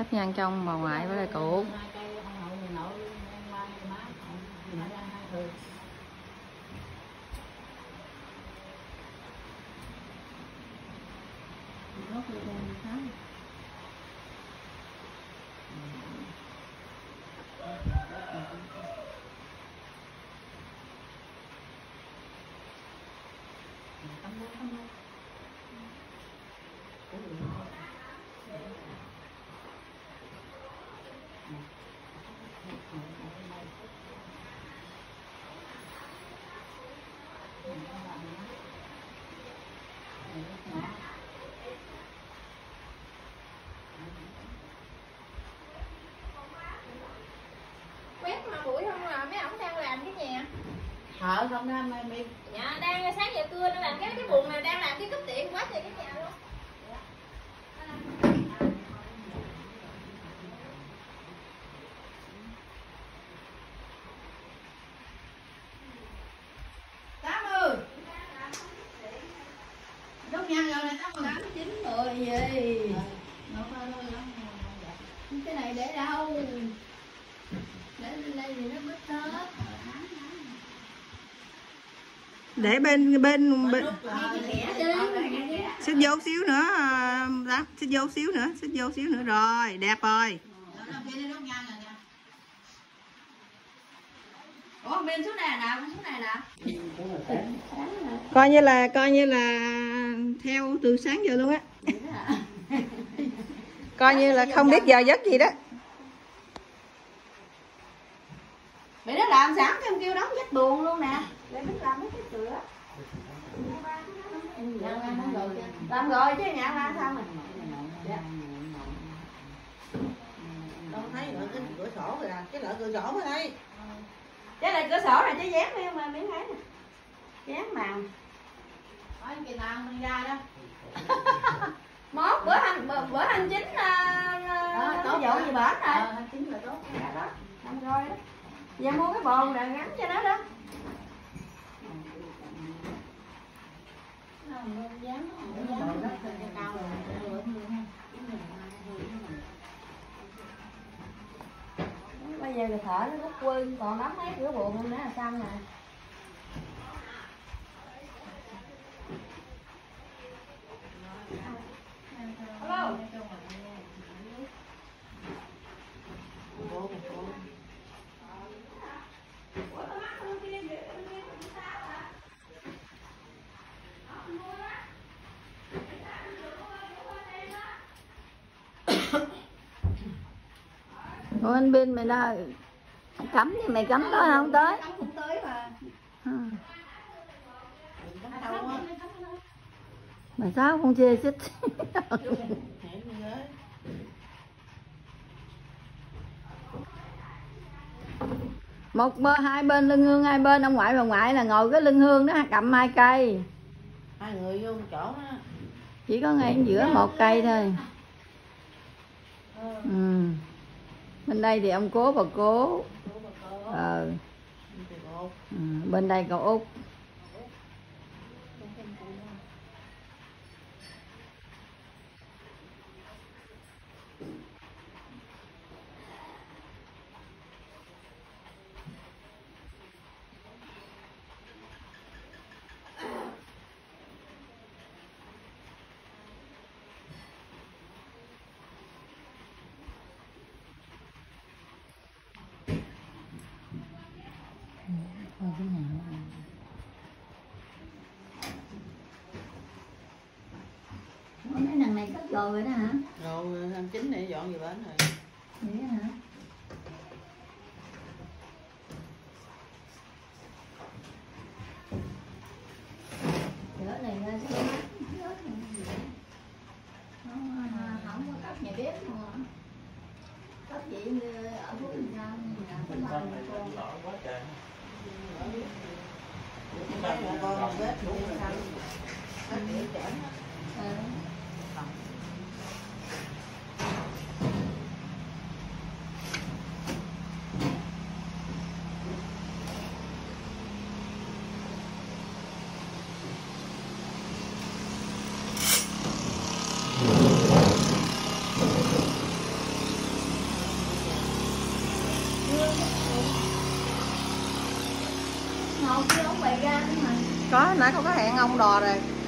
thắp nhang trong bà ngoại với lại cụ. Quét mà buổi không là mấy ổng đang làm cái nhà. Thợ không đó mi. Dạ đang sáng giờ trưa nó làm cái buồng này đang làm cái cúp điện quá trời cái nhà luôn. Đốt nhang rồi này, 8, 9, 10 gì. Cái này để đâu? Để lên đây thì nó bít hết. Để bên xích vô xíu nữa đó, xích vô xíu nữa rồi, đẹp rồi. Ủa bên số này nào, số này nè. Coi như là theo từ sáng giờ luôn á. Coi như là không biết giờ giấc gì đó. Mày nó làm sẵn cho em kêu đóng vách buồn luôn nè. Để biết làm mấy cái cửa. Làm rồi chứ nhà ra sao mà. Đâu thấy ở cái cửa sổ rồi à, cái lợi cửa sổ ở đây. Cái này cửa sổ này chứ dán đi mà miếng thấy nè. Dán màu. Nói kỳ nào mình ra đó. Mốt bữa hành chính tổ dỗ gì bển rồi. Hành chính là tốt đó. Làm rồi đó. Giờ mua cái bồn rồi gắn cho nó đó. Bây giờ người thợ nó rút quân còn đóng mấy cửa buồn nữa là xong nè. Hello. Ủa anh bên mày đã cắm thì mày cắm tới không tới? Không tới mà. Mày sao không chê xích? Một bên hai bên lưng hương, hai bên ông ngoại bà ngoại là ngồi cái lưng hương đó cầm 2 cây. Hai người vô chỗ đó. Chỉ có ngay giữa 1 cây thôi. Bên đây thì ông cố bà cố. Bên đây cậu Út. Mấy lần này cất rồi đó hả? Rồi hành chính này dọn về bển rồi. Vậy hả? Cửa này ra sẽ không có cấp nhà bếp mà. Cấp vậy như ở Phú Bình sao? Mình con này con lọ quá trời. Con bếp luôn sao? Hết điện chởn. 1 kia ông bày ra nữa mà. Có nãy con có hẹn ông đò rồi.